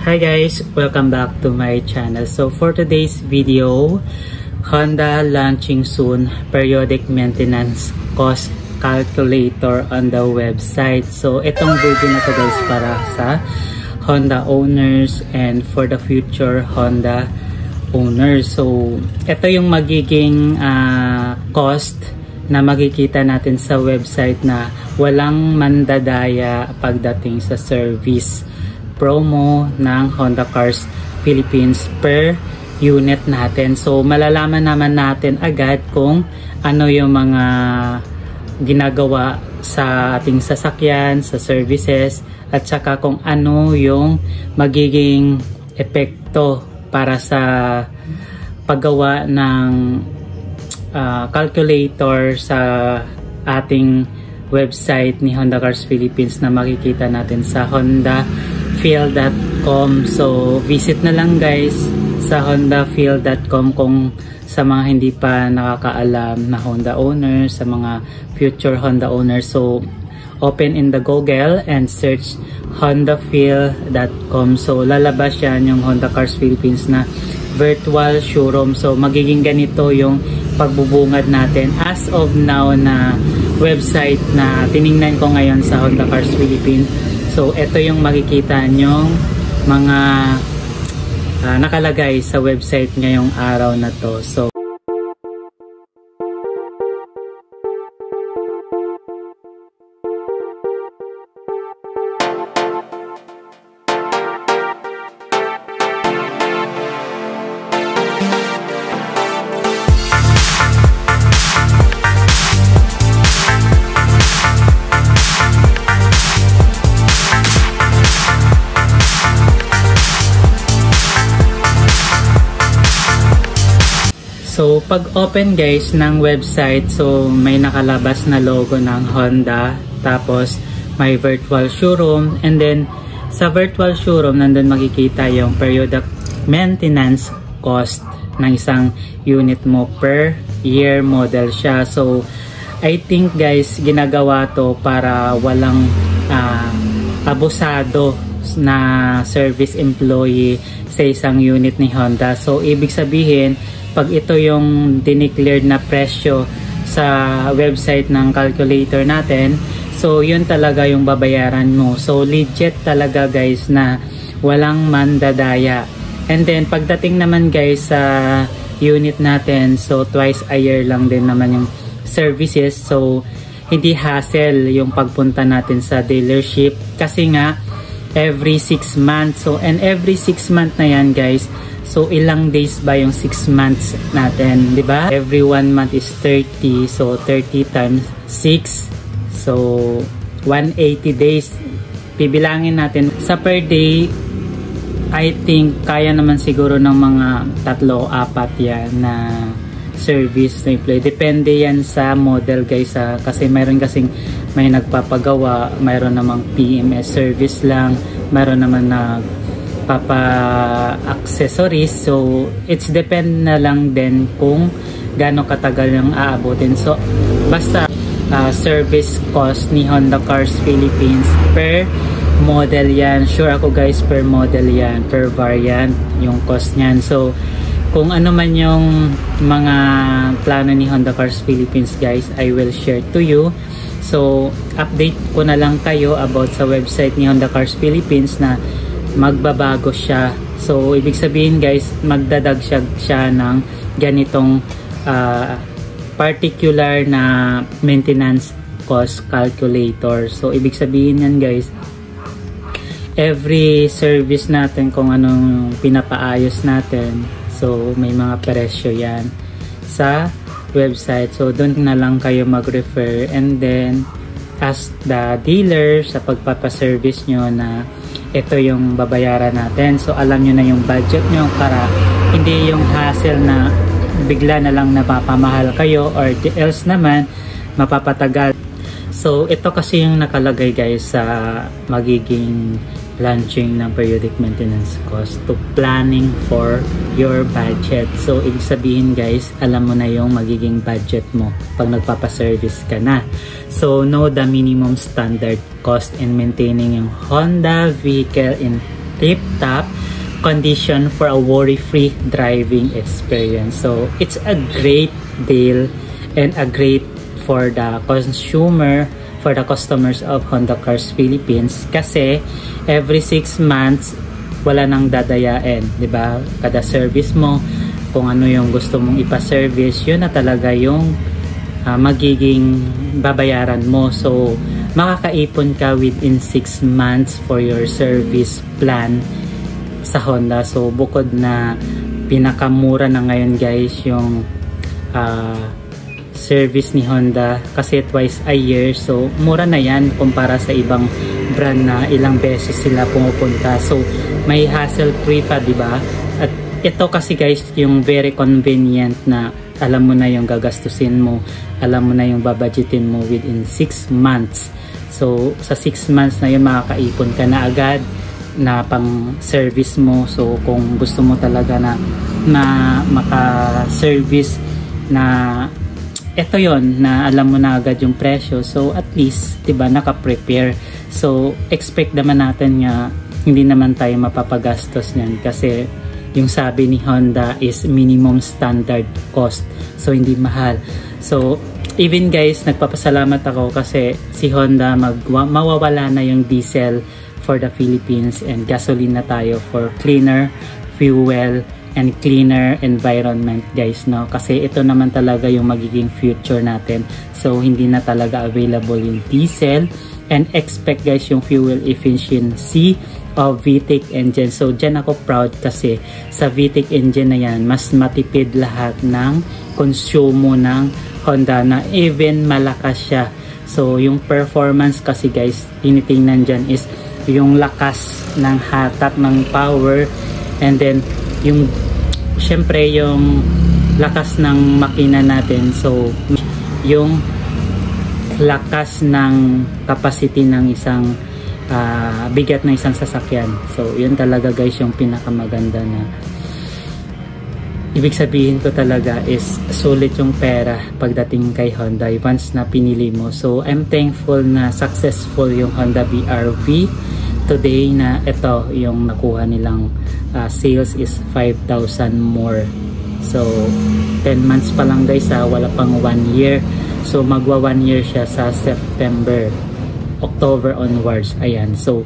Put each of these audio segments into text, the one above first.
Hi guys, welcome back to my channel. So for today's video, Honda launching soon periodic maintenance cost calculator on the website. So itong video na to guys para sa Honda owners and for the future Honda owners. So ito yung magiging cost na makikita natin sa website na walang mandadaya pagdating sa service promo ng Honda Cars Philippines per unit natin. So malalaman naman natin agad kung ano yung mga ginagawa sa ating sasakyan, sa services, at saka kung ano yung magiging epekto para sa paggawa ng calculator sa ating website ni Honda Cars Philippines na makikita natin sa hondafeel.com. So visit na lang guys sa hondafeel.com kung sa mga hindi pa nakakaalam na Honda owners, sa mga future Honda owners. So open in the Google and search hondafeel.com. So lalabas yan yung Honda Cars Philippines na virtual showroom. So magiging ganito yung pagbubungad natin as of now na website na tiningnan ko ngayon sa Honda Cars Philippines. So ito yung makikita nyong mga nakalagay sa website ngayong araw na to. So So, pag open guys ng website, so may nakalabas na logo ng Honda, tapos may virtual showroom, and then sa virtual showroom, nandun makikita yung periodic maintenance cost ng isang unit mo per year model siya. So, I think guys, ginagawa to para walang abusado na service employee sa isang unit ni Honda. So, ibig sabihin, pag ito yung dineclared na presyo sa website ng calculator natin, so yun talaga yung babayaran mo. So legit talaga guys na walang mandadaya. And then pagdating naman guys sa unit natin, so twice a year lang din naman yung services. So hindi hassle yung pagpunta natin sa dealership kasi nga every 6 months. So and every 6 months na yan guys, so ilang days ba yung 6 months natin, di ba? Every 1 month is 30, so 30 times 6, so 180 days. Bibilangin natin sa per day, I think kaya naman siguro ng mga 3 o 4 yan na service na employee. Depende yan sa model guys kasi mayroon kasing may nagpapagawa, mayroon namang PMS service lang, mayroon naman na accessories. So it's depend na lang din kung gaano katagal yung aabutin. So basta service cost ni Honda Cars Philippines per model yan. Sure ako guys, per model yan, per variant yung cost nyan. So kung ano man yung mga plano ni Honda Cars Philippines guys, I will share to you. So update ko na lang kayo about sa website ni Honda Cars Philippines na magbabago siya. So ibig sabihin guys, magdadag siya ng ganitong particular na maintenance cost calculator. So ibig sabihin yan guys, every service natin kung anong pinapaayos natin, so may mga presyo yan sa website. So doon na lang kayo mag-refer and then ask the dealer sa pagpapaservice nyo na ito yung babayaran natin. So alam nyo na yung budget nyo para hindi yung hassle na bigla na lang napapamahal kayo or else naman mapapatagal. So ito kasi yung nakalagay guys sa magiging launching ng periodic maintenance cost to planning for your budget. So ibig sabihin guys, alam mo na yung magiging budget mo pag nagpapaservice ka na. So know the minimum standard cost in maintaining yung Honda vehicle in tip-top condition for a worry-free driving experience. So it's a great deal and a great for the consumer, for the customers of Honda Cars Philippines, kasi every 6 months wala nang dadayain, di ba? Kada service mo, kung ano yung gusto mong ipa-service, yun na talaga yung magiging babayaran mo. So makakaipon ka within 6 months for your service plan sa Honda. So bukod na pinakamura na ngayon guys yung service ni Honda, kasi twice a year, so mura na yan kumpara sa ibang brand na ilang beses sila pumupunta. So may hassle free pa, di ba? At ito kasi guys yung very convenient na alam mo na yung gagastusin mo, alam mo na yung babudgetin mo within 6 months. So sa 6 months na yun makakaipon ka na agad na pang service mo. So kung gusto mo talaga na maka-service na ito yon na alam mo na agad yung presyo, so at least diba naka-prepare. So expect naman natin nga hindi naman tayo mapapagastos niyan, kasi yung sabi ni Honda is minimum standard cost, so hindi mahal. So even guys, nagpapasalamat ako kasi si Honda mawawala na yung diesel for the Philippines and gasoline na tayo for cleaner fuel and cleaner environment guys, no? Kasi ito naman talaga yung magiging future natin. So hindi na talaga available yung diesel, and expect guys yung fuel efficiency of VTEC engine. So dyan ako proud kasi sa VTEC engine na yan, mas matipid lahat ng konsumo ng Honda, na even malakas siya. So yung performance kasi guys, tinitingnan dyan is yung lakas ng hatak ng power, and then yung syempre yung lakas ng makina natin, so yung lakas ng capacity ng isang bigat ng isang sasakyan. So yun talaga guys yung pinakamaganda, na ibig sabihin ko talaga is sulit yung pera pagdating kay Honda once na pinili mo. So I'm thankful na successful yung Honda BR-V today, na ito yung nakuha nilang sales is 5,000 more. So 10 months pa lang guys, wala pang 1 year. So magwa 1 year siya sa September, October onwards. Ayan, so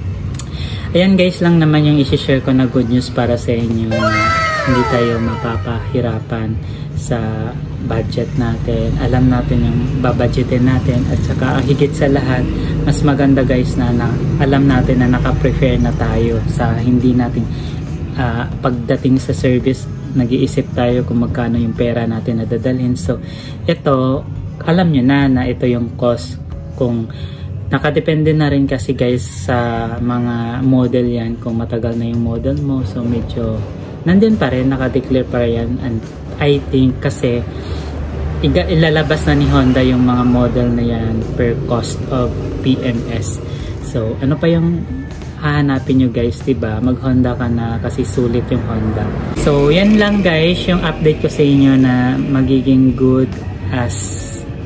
ayan guys lang naman yung isi-share ko na good news para sa inyo, hindi tayo mapapahirapan sa budget natin. Alam natin yung babudgetin natin, at saka ang higit sa lahat, mas maganda guys na alam natin na naka-prefer na tayo sa hindi natin pagdating sa service, nag-iisip tayo kung magkano yung pera natin na dadalhin. So ito, alam nyo na ito yung cost. Kung nakadepende na rin kasi guys sa mga model yan, kung matagal na yung model mo, so medyo nandun pa rin, nakadeclare pa rin. And I think kasi ilalabas na ni Honda yung mga model na yan per cost of PMS. So ano pa yung hahanapin nyo guys, diba? Mag Honda ka na kasi sulit yung Honda. So yan lang guys yung update ko sa inyo na magiging good as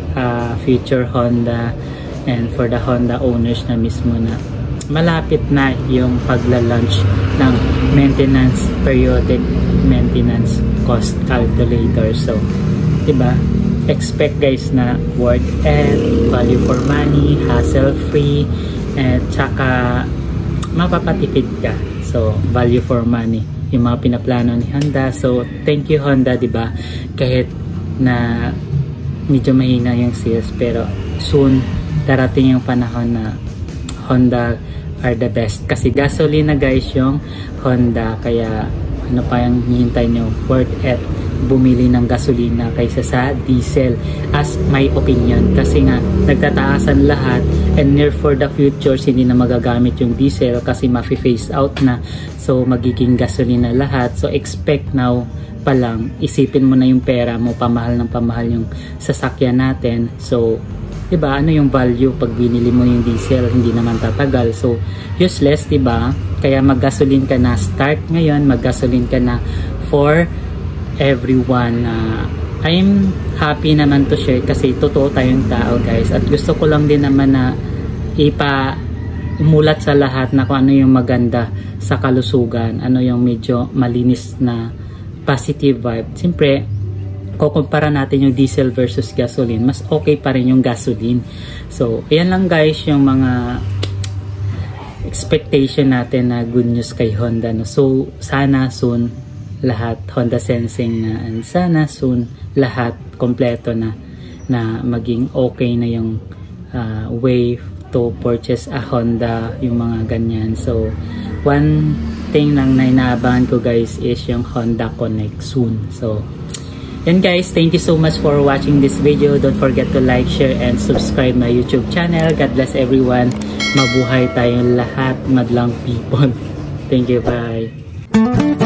future Honda, and for the Honda owners na mismo na malapit na yung pagla-launch ng maintenance, periodic maintenance cost calculator. So diba, expect guys na worth it, value for money, hassle free, at saka mapapatipid ka. So value for money yung mga pinaplano ni Honda. So thank you Honda, diba? Kahit na medyo mahina yung sales, pero soon darating yung panahon na Honda are the best, kasi gasoline na guys yung Honda. Kaya ano pa yung hihintay nyo? Worth it bumili ng gasolina kaysa sa diesel, as my opinion. Kasi nga nagtataasan lahat, and near for the future hindi na magagamit yung diesel kasi ma-phase out na. So magiging gasolina lahat. So expect now pa lang, isipin mo na yung pera mo, pamahal ng pamahal yung sasakyan natin. So diba, ano yung value pag binili mo yung diesel, hindi naman tatagal. So useless, diba? Kaya mag-gasoline ka na, start ngayon, mag-gasoline ka na for everyone. I'm happy naman to share kasi totoo tayong tao guys, at gusto ko lang din naman na umulat sa lahat na kung ano yung maganda sa kalusugan, ano yung medyo malinis na positive vibe. Siyempre, kukumpara natin yung diesel versus gasoline, mas okay pa rin yung gasoline. So, ayan lang guys yung mga expectation natin na good news kay Honda. No? So, sana soon lahat Honda Sensing na, and sana soon lahat kompleto na maging okay na yung way to purchase a Honda, yung mga ganyan. So, one thing lang na inaabangan ko guys is yung Honda Connect soon. So, yan guys, thank you so much for watching this video. Don't forget to like, share, and subscribe my YouTube channel. God bless everyone. Mabuhay tayong lahat, madlang people. Thank you, bye.